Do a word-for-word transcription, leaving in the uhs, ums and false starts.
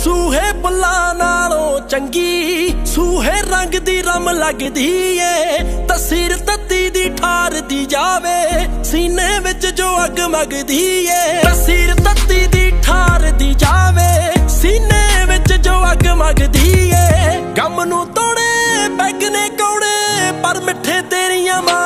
सूहे बुल्ला नालों चंगी सूहे रंग दी रम लगदी ए। तसीर तत्ती दी ठार दी जावे सीने विच जो अग मगदी ए। तसीर तत्ती दी ठार दी जावे सीने विच जो अग मगदी ए। गम नू तोड़े पैग ने कौड़े पर मिठे तेरियां मां